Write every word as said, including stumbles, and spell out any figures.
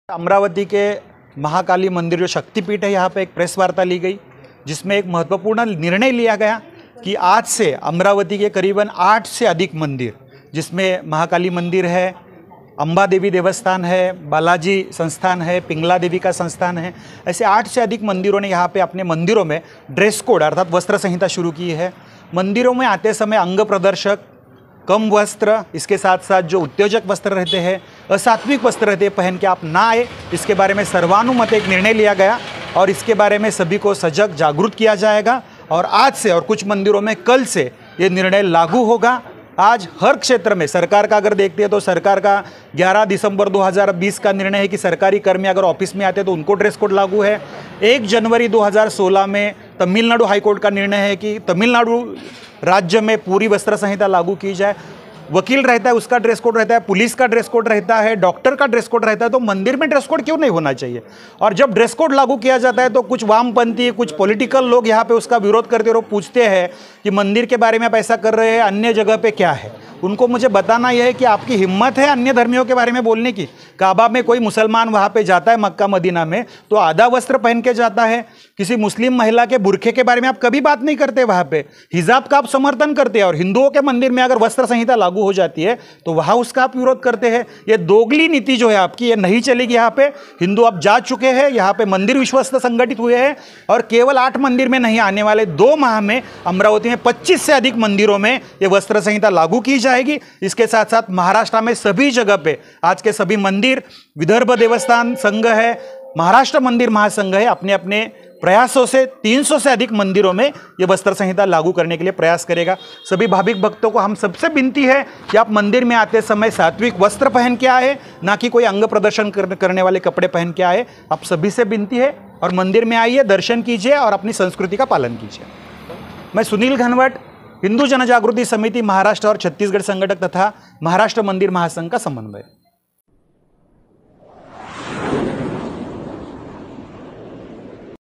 अमरावती के महाकाली मंदिर जो शक्तिपीठ है, यहाँ पे एक प्रेस वार्ता ली गई जिसमें एक महत्वपूर्ण निर्णय लिया गया कि आज से अमरावती के करीबन आठ से अधिक मंदिर, जिसमें महाकाली मंदिर है, अंबा देवी देवस्थान है, बालाजी संस्थान है, पिंगला देवी का संस्थान है, ऐसे आठ से अधिक मंदिरों ने यहाँ पे अपने मंदिरों में ड्रेस कोड अर्थात वस्त्र संहिता शुरू की है। मंदिरों में आते समय अंग प्रदर्शक, कम वस्त्र, इसके साथ साथ जो उत्तेजक वस्त्र रहते हैं, असात्विक वस्त्र रहते हैं, पहन के आप ना आए, इसके बारे में सर्वानुमत एक निर्णय लिया गया और इसके बारे में सभी को सजग जागरूक किया जाएगा। और आज से और कुछ मंदिरों में कल से ये निर्णय लागू होगा। आज हर क्षेत्र में सरकार का अगर देखते हैं तो सरकार का ग्यारह दिसंबर दो हज़ार बीस का निर्णय है कि सरकारी कर्मी अगर ऑफिस में आते हैं तो उनको ड्रेस कोड लागू है। एक जनवरी दो हज़ार सोलह में तमिलनाडु हाईकोर्ट का निर्णय है कि तमिलनाडु राज्य में पूरी वस्त्र संहिता लागू की जाए। वकील रहता है, उसका ड्रेस कोड रहता है, पुलिस का ड्रेस कोड रहता है, डॉक्टर का ड्रेस कोड रहता है, तो मंदिर में ड्रेस कोड क्यों नहीं होना चाहिए? और जब ड्रेस कोड लागू किया जाता है तो कुछ वामपंथी, कुछ पॉलिटिकल लोग यहाँ पे उसका विरोध करते और पूछते हैं कि मंदिर के बारे में आप ऐसा कर रहे हैं, अन्य जगह पे क्या है? उनको मुझे बताना यह है कि आपकी हिम्मत है अन्य धर्मियों के बारे में बोलने की। काबा में कोई मुसलमान वहाँ पे जाता है, मक्का मदीना में, तो आधा वस्त्र पहन के जाता है। किसी मुस्लिम महिला के बुरखे के बारे में आप कभी बात नहीं करते, वहाँ पे हिजाब का आप समर्थन करते हैं। और हिंदुओं के मंदिर में अगर वस्त्र संहिता लागू हो जाती है तो वहाँ उसका आप विरोध करते हैं। ये दोगली नीति जो है आपकी, ये नहीं चलेगी। यहाँ पे हिंदू अब जा चुके हैं, यहाँ पे मंदिर विश्वस्त संगठित हुए हैं और केवल आठ मंदिर में नहीं, आने वाले दो माह में अमरावती में पच्चीस से अधिक मंदिरों में ये वस्त्र संहिता लागू की जाएगी। इसके साथ साथ महाराष्ट्र में सभी जगह पे आज के सभी मंदिर, विदर्भ देवस्थान संघ है, महाराष्ट्र मंदिर महासंघ है, अपने अपने प्रयासों से तीन सौ से अधिक मंदिरों में ये वस्त्र संहिता लागू करने के लिए प्रयास करेगा। सभी भाविक भक्तों को हम सबसे विनती है कि आप मंदिर में आते समय सात्विक वस्त्र पहन के आए, ना कि कोई अंग प्रदर्शन करने वाले कपड़े पहन के आए। आप सभी से विनती है और मंदिर में आइए, दर्शन कीजिए और अपनी संस्कृति का पालन कीजिए। मैं सुनील घनवट, हिंदू जनजागृति समिति महाराष्ट्र और छत्तीसगढ़ संगठक तथा महाराष्ट्र मंदिर महासंघ का समन्वय।